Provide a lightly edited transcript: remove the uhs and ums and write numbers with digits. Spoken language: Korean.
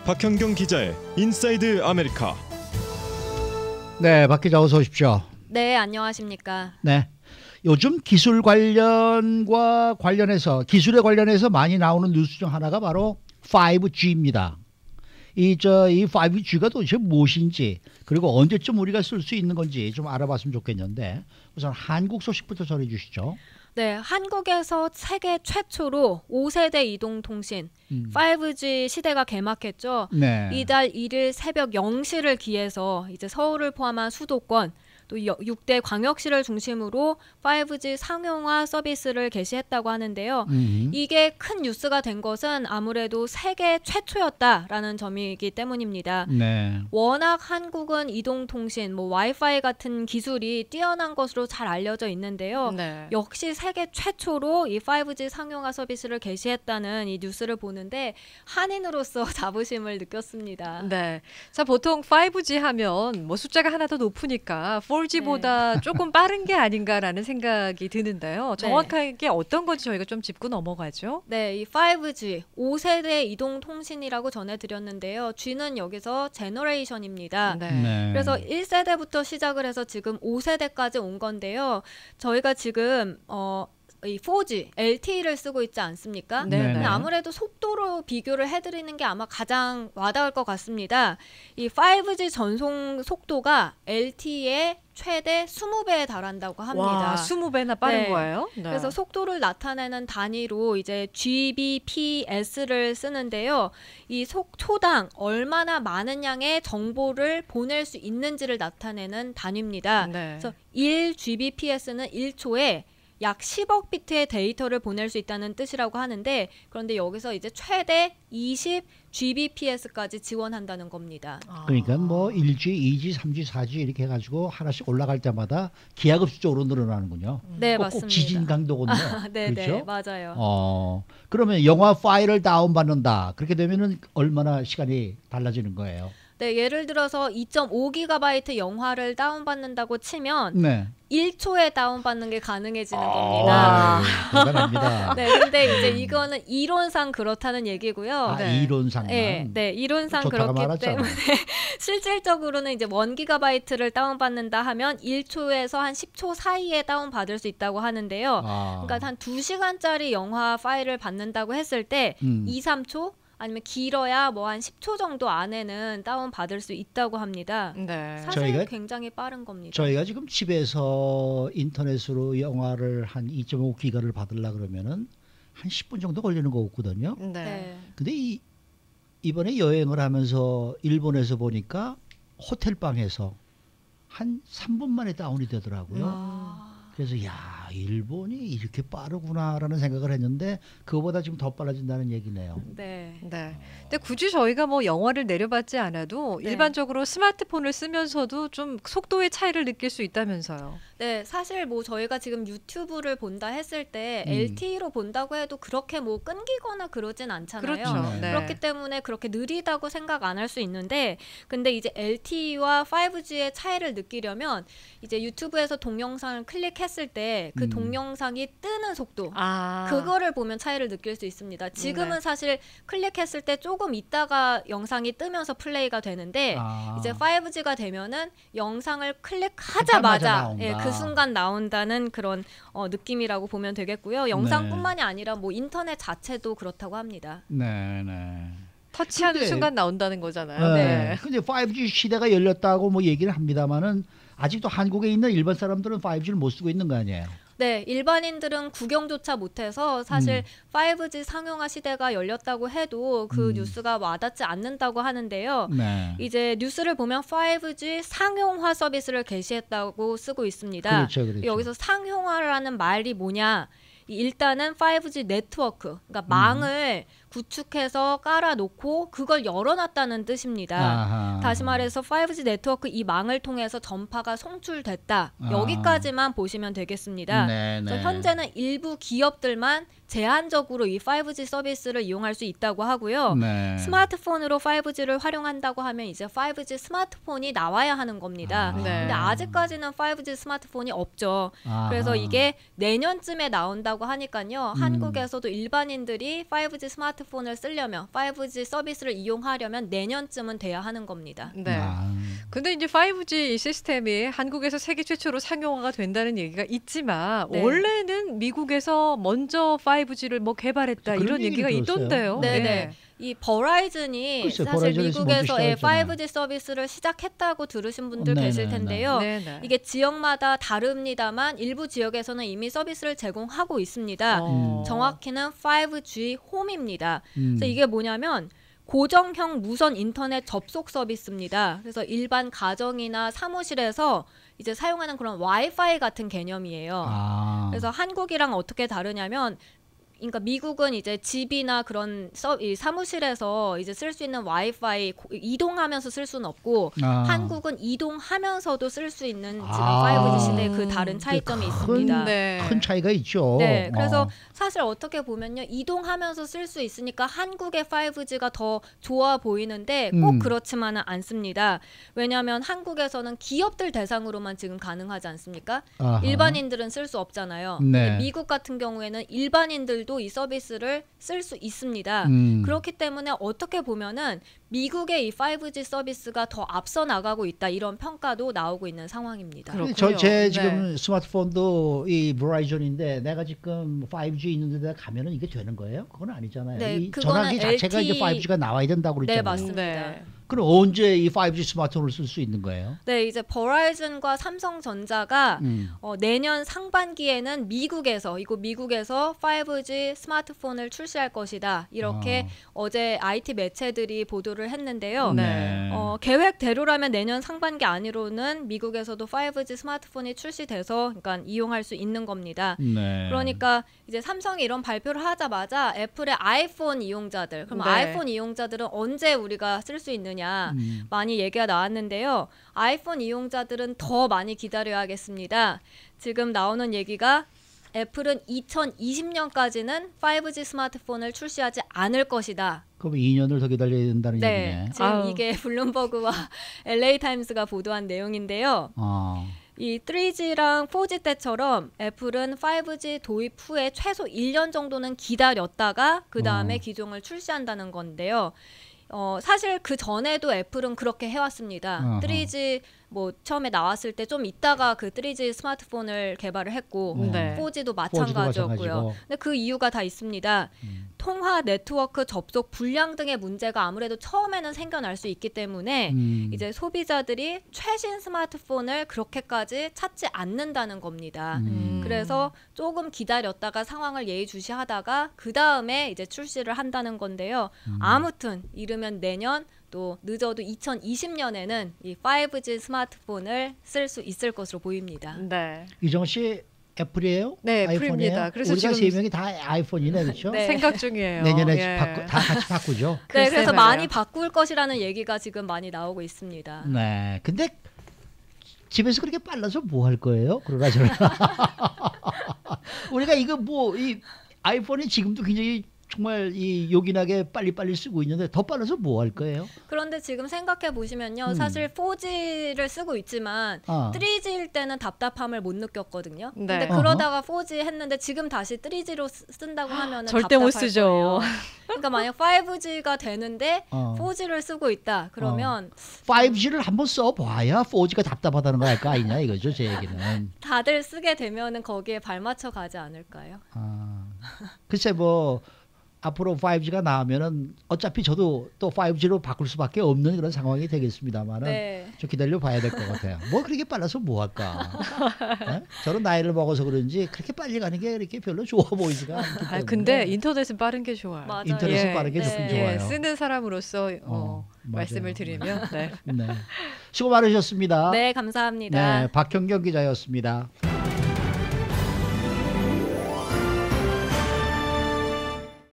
박현경 기자의 인사이드 아메리카. 네, 박 기자 어서 오십시오. 네, 안녕하십니까. 네, 요즘 기술 기술에 관련해서 많이 나오는 뉴스 중 하나가 바로 5G입니다. 이 5G가 도대체 무엇인지, 그리고 언제쯤 우리가 쓸 수 있는 건지 좀 알아봤으면 좋겠는데, 우선 한국 소식부터 전해 주시죠. 네, 한국에서 세계 최초로 5세대 이동통신 5G 시대가 개막했죠. 네. 이달 1일 새벽 0시를 기해서 이제 서울을 포함한 수도권 또 6대 광역시를 중심으로 5G 상용화 서비스를 개시했다고 하는데요. 이게 큰 뉴스가 된 것은 아무래도 세계 최초였다라는 점이기 때문입니다. 네. 워낙 한국은 이동통신, 와이파이 같은 기술이 뛰어난 것으로 잘 알려져 있는데요. 네. 역시 세계 최초로 이 5G 상용화 서비스를 개시했다는 이 뉴스를 보는데 한인으로서 자부심을 느꼈습니다. 네. 자, 보통 5G 하면 숫자가 하나 더 높으니까 4G보다 네. 조금 빠른 게 아닌가라는 생각이 드는데요. 정확하게 어떤 건지 저희가 좀 짚고 넘어가죠. 네, 이 5G 5세대 이동통신이라고 전해드렸는데요. G는 여기서 제너레이션입니다. 네. 그래서 1세대부터 시작을 해서 지금 5세대까지 온 건데요. 저희가 지금 이 4G, LTE를 쓰고 있지 않습니까? 네. 근데 아무래도 속도로 비교를 해드리는 게 아마 가장 와닿을 것 같습니다. 이 5G 전송 속도가 LTE의 최대 20배에 달한다고 합니다. 와, 20배나 빠른 네. 거예요? 네. 그래서 속도를 나타내는 단위로 이제 Gbps를 쓰는데요. 이 초당 얼마나 많은 양의 정보를 보낼 수 있는지를 나타내는 단위입니다. 네. 그래서 1Gbps는 1초에 약 10억 비트의 데이터를 보낼 수 있다는 뜻이라고 하는데, 그런데 여기서 이제 최대 20Gbps까지 지원한다는 겁니다. 그러니까 1G, 2G, 3G, 4G 이렇게 해가지고 하나씩 올라갈 때마다 기하급수적으로 늘어나는군요. 네, 꼭 맞습니다. 지진 강도군요. 네, 그렇죠? 네, 맞아요. 그러면 영화 파일을 다운받는다. 그렇게 되면은 얼마나 시간이 달라지는 거예요? 네, 예를 들어서 2.5GB 영화를 다운받는다고 치면 네. 1초에 다운받는 게 가능해지는 겁니다. 대단합니다. 네, 근데 이제 이거는 이론상 그렇다는 얘기고요. 이론상만. 네, 이론상 좋다가 그렇기 말았잖아. 때문에 실질적으로는 이제 1GB를 다운받는다 하면 1초에서 한 10초 사이에 다운받을 수 있다고 하는데요. 그러니까 한 2시간짜리 영화 파일을 받는다고 했을 때 2, 3초 아니면 길어야 한 10초 정도 안에는 다운받을 수 있다고 합니다. 네. 사실 굉장히 빠른 겁니다. 저희가 지금 집에서 인터넷으로 영화를 한 2.5기가를 받으려고 그러면은 한 10분 정도 걸리는 거거든요. 네. 근데 이번에 여행을 하면서 일본에서 보니까 호텔방에서 한 3분 만에 다운이 되더라고요. 그래서 일본이 이렇게 빠르구나라는 생각을 했는데 그거보다 지금 더 빨라진다는 얘기네요. 네. 근데 굳이 저희가 영화를 내려받지 않아도 일반적으로 스마트폰을 쓰면서도 좀 속도의 차이를 느낄 수 있다면서요. 네, 사실 저희가 지금 유튜브를 본다 했을 때 LTE로 본다고 해도 그렇게 끊기거나 그러진 않잖아요. 그렇죠. 네. 그렇기 때문에 그렇게 느리다고 생각 안 할 수 있는데, 근데 이제 LTE와 5G의 차이를 느끼려면 이제 유튜브에서 동영상을 클릭했을 때 그 동영상이 뜨는 속도, 그거를 보면 차이를 느낄 수 있습니다. 지금은 사실 클릭했을 때 조금 있다가 영상이 뜨면서 플레이가 되는데 이제 5G가 되면은 영상을 클릭하자마자 그 순간 나온다는 그런 느낌이라고 보면 되겠고요. 영상뿐만이 아니라 인터넷 자체도 그렇다고 합니다. 네. 터치하는 순간 나온다는 거잖아요. 네. 근데 5G 시대가 열렸다고 얘기를 합니다만은 아직도 한국에 있는 일반 사람들은 5G를 못 쓰고 있는 거 아니에요? 네, 일반인들은 구경조차 못해서 사실 5G 상용화 시대가 열렸다고 해도 그 뉴스가 와닿지 않는다고 하는데요. 네. 이제 뉴스를 보면 5G 상용화 서비스를 개시했다고 쓰고 있습니다. 그렇죠. 여기서 상용화라는 말이 뭐냐? 일단은 5G 네트워크, 그러니까 망을 구축해서 깔아놓고 그걸 열어놨다는 뜻입니다. 아하. 다시 말해서 5G 네트워크 이 망을 통해서 전파가 송출됐다. 여기까지만 보시면 되겠습니다. 그래서 현재는 일부 기업들만 제한적으로 이 5G 서비스를 이용할 수 있다고 하고요. 스마트폰으로 5G를 활용한다고 하면 이제 5G 스마트폰이 나와야 하는 겁니다. 근데 아직까지는 5G 스마트폰이 없죠. 그래서 이게 내년쯤에 나온다고 하니까요. 한국에서도 일반인들이 5G 스마트폰 스마트폰을 쓰려면 5G 서비스를 이용하려면 내년쯤은 돼야 하는 겁니다. 네. 아, 근데 이제 5G 이 시스템이 한국에서 세계 최초로 상용화가 된다는 얘기가 있지만 네. 원래는 미국에서 먼저 5G를 뭐 개발했다 그런 이런 얘기가 얘기를 있던데요. 들었어요. 네네. 이 버라이즌이 글쎄요, 사실 버라이즌에서 먼저 미국에서의 시작했잖아요. 5G 서비스를 시작했다고 들으신 분들 네네네. 계실 텐데요. 네네. 이게 지역마다 다릅니다만 일부 지역에서는 이미 서비스를 제공하고 있습니다. 정확히는 5G 홈입니다. 그래서 이게 뭐냐면 고정형 무선 인터넷 접속 서비스입니다. 그래서 일반 가정이나 사무실에서 이제 사용하는 그런 와이파이 같은 개념이에요. 그래서 한국이랑 어떻게 다르냐면 그러니까 미국은 이제 집이나 그런 이 사무실에서 이제 쓸 수 있는 와이파이 이동하면서 쓸 수는 없고 한국은 이동하면서도 쓸 수 있는 지금 5G 시대의 그 다른 차이점이 있습니다. 네. 큰 차이가 있죠. 네, 그래서 사실 어떻게 보면요, 이동하면서 쓸 수 있으니까 한국의 5G가 더 좋아 보이는데 꼭 그렇지만은 않습니다. 왜냐하면 한국에서는 기업들 대상으로만 지금 가능하지 않습니까? 아하. 일반인들은 쓸 수 없잖아요. 네. 근데 미국 같은 경우에는 일반인들도 이 서비스를 쓸 수 있습니다. 그렇기 때문에 어떻게 보면은 미국의 이 5G 서비스가 더 앞서 나가고 있다 이런 평가도 나오고 있는 상황입니다. 그렇군요. 제 네. 지금 스마트폰도 이 브라이전인데 내가 지금 5G 있는 데 가면은 이게 되는 거예요? 그건 아니잖아요. 네, 이 그거는 전화기 자체가 LTE 이제 5G가 나와야 된다고 그랬잖아요. 네, 맞습니다. 네. 그럼 언제 이 5G 스마트폰을 쓸 수 있는 거예요? 네, 이제 버라이즌과 삼성전자가 내년 상반기에는 미국에서 5G 스마트폰을 출시할 것이다. 이렇게 어제 IT 매체들이 보도를 했는데요. 네. 계획대로라면 내년 상반기 안으로는 미국에서도 5G 스마트폰이 출시돼서 그러니까 이용할 수 있는 겁니다. 네. 그러니까 이제 삼성이 이런 발표를 하자마자 애플의 아이폰 이용자들, 그럼 네. 아이폰 이용자들은 언제 우리가 쓸 수 있느냐 많이 얘기가 나왔는데요. 아이폰 이용자들은 더 많이 기다려야겠습니다. 지금 나오는 얘기가 애플은 2020년까지는 5G 스마트폰을 출시하지 않을 것이다. 그럼 2년을 더 기다려야 된다는 네, 얘기네. 지금 아우. 이게 블룸버그와 LA 타임스가 보도한 내용인데요. 이 3G랑 4G 때처럼 애플은 5G 도입 후에 최소 1년 정도는 기다렸다가 그 다음에 기종을 출시한다는 건데요. 사실 그 전에도 애플은 그렇게 해왔습니다. 3G 뭐 처음에 나왔을 때 좀 있다가 그 3G 스마트폰을 개발을 했고 네. 4G도 마찬가지였고요. 마찬가지고. 근데 그 이유가 다 있습니다. 통화 네트워크 접속 불량 등의 문제가 아무래도 처음에는 생겨날 수 있기 때문에 이제 소비자들이 최신 스마트폰을 그렇게까지 찾지 않는다는 겁니다. 그래서 조금 기다렸다가 상황을 예의주시하다가 그 다음에 이제 출시를 한다는 건데요. 아무튼 이르면 내년 또 늦어도 2020년에는 이 5G 스마트폰을 쓸 수 있을 것으로 보입니다. 네. 이정 씨 애플이에요? 네, 아이폰이에요? 애플입니다. 그래서 우리가 지금 세 명이 다 아이폰이네, 그렇죠? 네. 생각 중이에요. 내년에 예. 다 같이 바꾸죠. 네, 글쎄 그래서 말이에요. 많이 바꿀 것이라는 얘기가 지금 많이 나오고 있습니다. 네, 근데 집에서 그렇게 빨라서 뭐 할 거예요? 그러나 저러나. 우리가 이거 뭐 이 아이폰이 지금도 굉장히 정말 이 요긴하게 빨리빨리 쓰고 있는데 더 빨라서 뭐 할 거예요? 그런데 지금 생각해 보시면요, 사실 4G를 쓰고 있지만 3G일 때는 답답함을 못 느꼈거든요. 네. 근데 그러다가 4G 했는데 지금 다시 3G로 쓴다고 하면 절대 못 답답할 쓰죠. 거예요. 그러니까 만약 5G가 되는데 4G를 쓰고 있다 그러면 5G를 한번 써봐야 4G가 답답하다는 거 알 거 아니냐 이거죠, 제 얘기는. 다들 쓰게 되면은 거기에 발맞춰 가지 않을까요? 글쎄 뭐 앞으로 5G가 나오면은 어차피 저도 또 5G로 바꿀 수밖에 없는 그런 상황이 되겠습니다만은 네. 좀 기다려 봐야 될 것 같아요. 뭐 그렇게 빨라서 뭐 할까? 네? 저는 나이를 먹어서 그런지 그렇게 빨리 가는 게 그렇게 별로 좋아 보이지가 않기 때문에. 아, 근데 인터넷은 빠른 게 좋아요. 맞아요. 인터넷은 예. 빠른 게 좋긴 네. 좋아요. 예, 쓰는 사람으로서 맞아요. 말씀을 드리면 네. 네. 수고 많으셨습니다. 네, 감사합니다. 네, 박형경 기자였습니다.